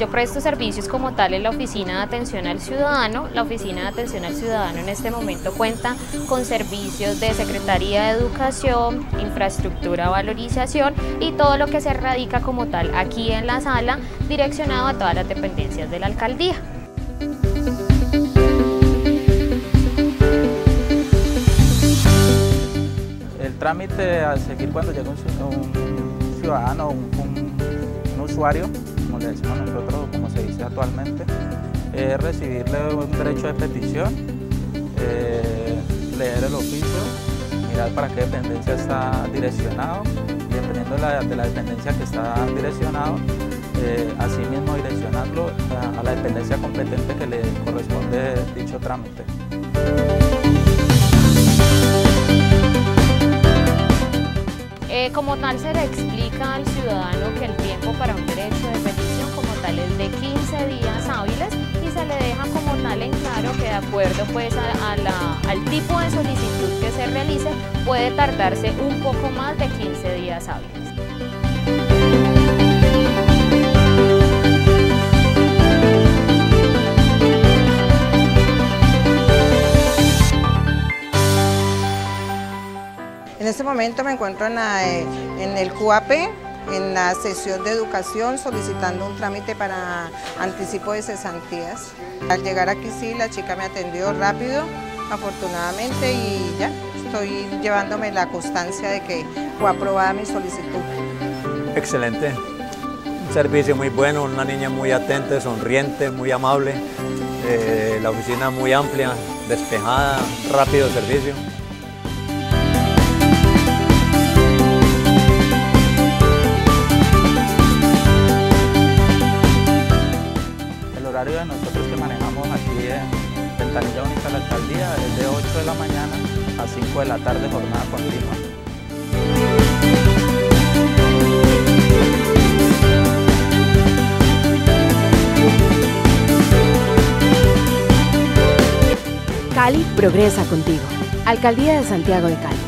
yo presto servicios como tal en la Oficina de Atención al Ciudadano. La Oficina de Atención al Ciudadano en este momento cuenta con servicios de Secretaría de Educación, infraestructura, valorización y todo lo que se radica como tal aquí en la sala, direccionado a todas las dependencias de la alcaldía. El trámite a seguir cuando llega un ciudadano, un usuario, como le decimos nosotros, como se dice actualmente, es recibirle un derecho de petición, leer el oficio, mirar para qué dependencia está direccionado, y dependiendo de la dependencia que está direccionado, así mismo direccionarlo a la dependencia competente que le corresponde dicho trámite. Como tal se le explica al ciudadano que el tiempo para un derecho de petición como tal es de 15 días hábiles y se le deja como tal en claro que de acuerdo pues al tipo de solicitud que se realice puede tardarse un poco más de 15 días hábiles. En este momento me encuentro en el QAP, en la sesión de educación, solicitando un trámite para anticipo de cesantías. Al llegar aquí sí, la chica me atendió rápido, afortunadamente, y ya estoy llevándome la constancia de que fue aprobada mi solicitud. Excelente, un servicio muy bueno, una niña muy atenta, sonriente, muy amable, la oficina muy amplia, despejada, rápido servicio. El horario de nosotros que manejamos aquí en Ventanilla Única de la Alcaldía es de 8 de la mañana a 5 de la tarde, jornada continua. Cali progresa contigo. Alcaldía de Santiago de Cali.